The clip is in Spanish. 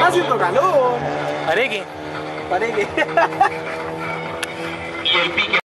haciendo calor. Areque. Parece que. Y el pique